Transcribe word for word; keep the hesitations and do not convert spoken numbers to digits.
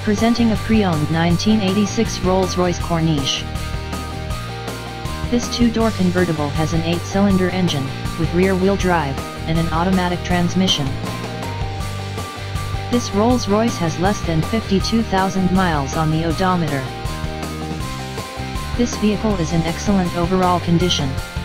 Presenting a pre-owned nineteen eighty-six Rolls-Royce Corniche. This two-door convertible has an eight-cylinder engine, with rear-wheel drive, and an automatic transmission. This Rolls-Royce has less than fifty-two thousand miles on the odometer. This vehicle is in excellent overall condition.